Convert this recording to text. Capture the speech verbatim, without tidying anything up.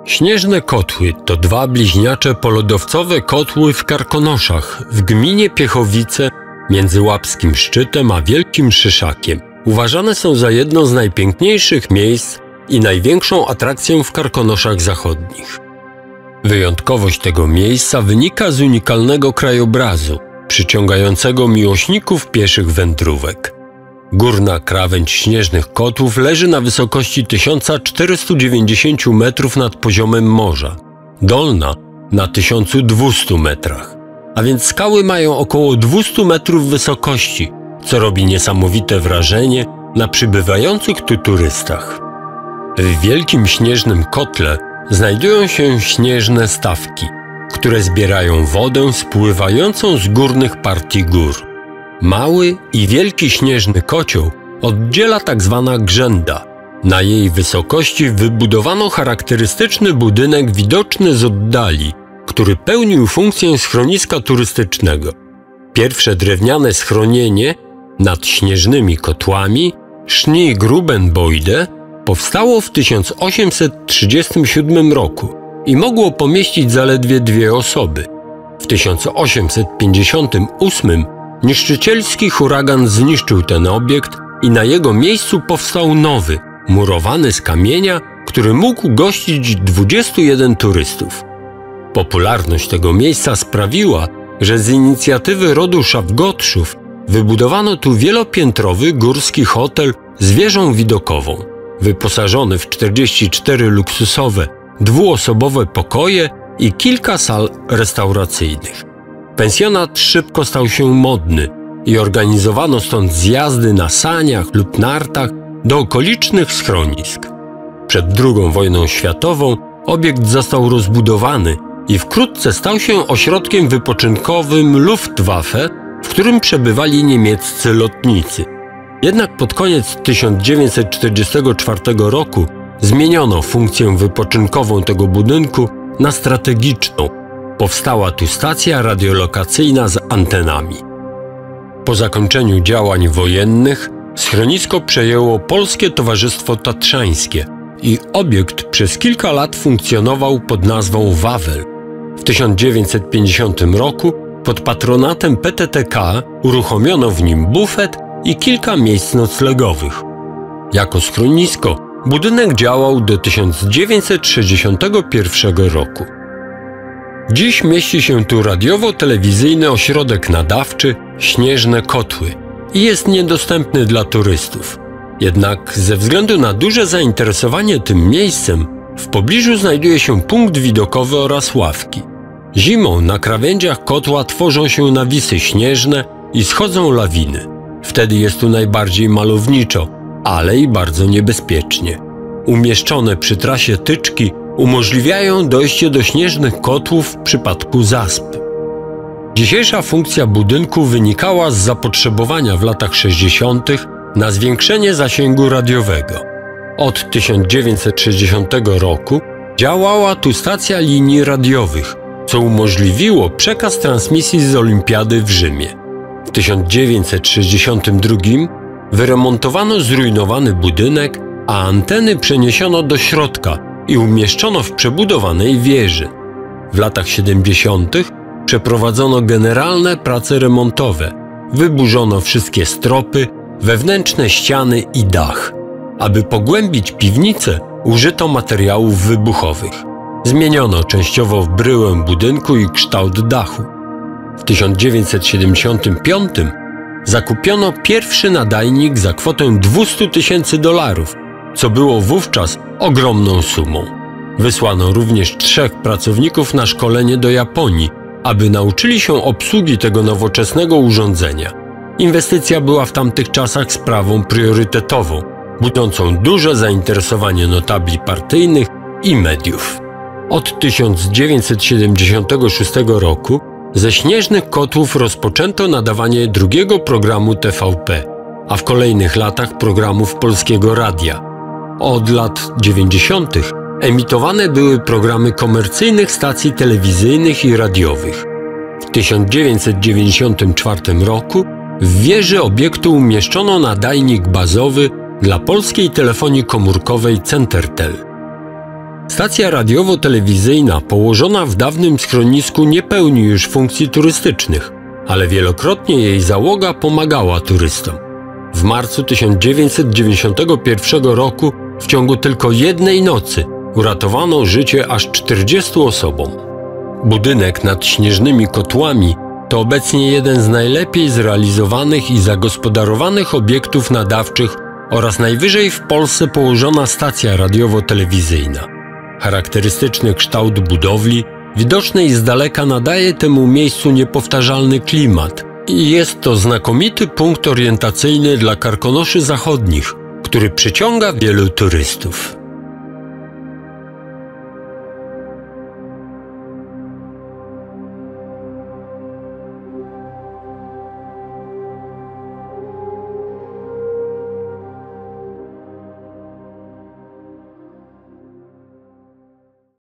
Śnieżne Kotły to dwa bliźniacze polodowcowe kotły w Karkonoszach w gminie Piechowice między Łapskim Szczytem a Wielkim Szyszakiem. Uważane są za jedno z najpiękniejszych miejsc i największą atrakcję w Karkonoszach Zachodnich. Wyjątkowość tego miejsca wynika z unikalnego krajobrazu, przyciągającego miłośników pieszych wędrówek. Górna krawędź Śnieżnych Kotłów leży na wysokości tysiąc czterysta dziewięćdziesiąt metrów nad poziomem morza, dolna na tysiąc dwieście metrach, a więc skały mają około dwieście metrów wysokości, co robi niesamowite wrażenie na przybywających tu turystach. W Wielkim Śnieżnym Kotle znajdują się śnieżne stawki, które zbierają wodę spływającą z górnych partii gór. Mały i Wielki Śnieżny Kocioł oddziela tak zwana grzęda. Na jej wysokości wybudowano charakterystyczny budynek widoczny z oddali, który pełnił funkcję schroniska turystycznego. Pierwsze drewniane schronienie nad Śnieżnymi Kotłami, Schneegrubenbeude, powstało w tysiąc osiemset trzydziestym siódmym roku i mogło pomieścić zaledwie dwie osoby. W tysiąc osiemset pięćdziesiątym ósmym niszczycielski huragan zniszczył ten obiekt i na jego miejscu powstał nowy, murowany z kamienia, który mógł gościć dwudziestu jeden turystów. Popularność tego miejsca sprawiła, że z inicjatywy rodu Szafgotszów wybudowano tu wielopiętrowy górski hotel z wieżą widokową, wyposażony w czterdzieści cztery luksusowe, dwuosobowe pokoje i kilka sal restauracyjnych. Pensjonat szybko stał się modny i organizowano stąd zjazdy na saniach lub nartach do okolicznych schronisk. Przed drugą wojną światową obiekt został rozbudowany i wkrótce stał się ośrodkiem wypoczynkowym Luftwaffe, w którym przebywali niemieccy lotnicy. Jednak pod koniec tysiąc dziewięćset czterdziestego czwartego roku zmieniono funkcję wypoczynkową tego budynku na strategiczną. Powstała tu stacja radiolokacyjna z antenami. Po zakończeniu działań wojennych schronisko przejęło Polskie Towarzystwo Tatrzańskie i obiekt przez kilka lat funkcjonował pod nazwą Wawel. W tysiąc dziewięćset pięćdziesiątym roku pod patronatem P T T K uruchomiono w nim bufet i kilka miejsc noclegowych. Jako schronisko budynek działał do tysiąc dziewięćset sześćdziesiątego pierwszego roku. Dziś mieści się tu radiowo-telewizyjny ośrodek nadawczy Śnieżne Kotły i jest niedostępny dla turystów. Jednak ze względu na duże zainteresowanie tym miejscem w pobliżu znajduje się punkt widokowy oraz ławki. Zimą na krawędziach kotła tworzą się nawisy śnieżne i schodzą lawiny. Wtedy jest tu najbardziej malowniczo, ale i bardzo niebezpiecznie. Umieszczone przy trasie tyczki umożliwiają dojście do Śnieżnych Kotłów w przypadku zasp. Dzisiejsza funkcja budynku wynikała z zapotrzebowania w latach sześćdziesiątych na zwiększenie zasięgu radiowego. Od tysiąc dziewięćset sześćdziesiątego roku działała tu stacja linii radiowych, co umożliwiło przekaz transmisji z Olimpiady w Rzymie. W tysiąc dziewięćset sześćdziesiątym drugim wyremontowano zrujnowany budynek, a anteny przeniesiono do środka i umieszczono w przebudowanej wieży. W latach siedemdziesiątych przeprowadzono generalne prace remontowe. Wyburzono wszystkie stropy, wewnętrzne ściany i dach. Aby pogłębić piwnicę, użyto materiałów wybuchowych. Zmieniono częściowo bryłę budynku i kształt dachu. W tysiąc dziewięćset siedemdziesiątym piątym zakupiono pierwszy nadajnik za kwotę dwieście tysięcy dolarów, co było wówczas ogromną sumą. Wysłano również trzech pracowników na szkolenie do Japonii, aby nauczyli się obsługi tego nowoczesnego urządzenia. Inwestycja była w tamtych czasach sprawą priorytetową, budzącą duże zainteresowanie notabli partyjnych i mediów. Od tysiąc dziewięćset siedemdziesiątego szóstego roku ze Śnieżnych Kotłów rozpoczęto nadawanie drugiego programu T V P, a w kolejnych latach programów Polskiego Radia. Od lat dziewięćdziesiątych emitowane były programy komercyjnych stacji telewizyjnych i radiowych. W tysiąc dziewięćset dziewięćdziesiątym czwartym roku w wieży obiektu umieszczono nadajnik bazowy dla polskiej telefonii komórkowej Centertel. Stacja radiowo-telewizyjna położona w dawnym schronisku nie pełni już funkcji turystycznych, ale wielokrotnie jej załoga pomagała turystom. W marcu tysiąc dziewięćset dziewięćdziesiątego pierwszego roku w ciągu tylko jednej nocy uratowano życie aż czterdziestu osobom. Budynek nad Śnieżnymi Kotłami to obecnie jeden z najlepiej zrealizowanych i zagospodarowanych obiektów nadawczych oraz najwyżej w Polsce położona stacja radiowo-telewizyjna. Charakterystyczny kształt budowli, widocznej z daleka, nadaje temu miejscu niepowtarzalny klimat i jest to znakomity punkt orientacyjny dla Karkonoszy Zachodnich, który przyciąga wielu turystów.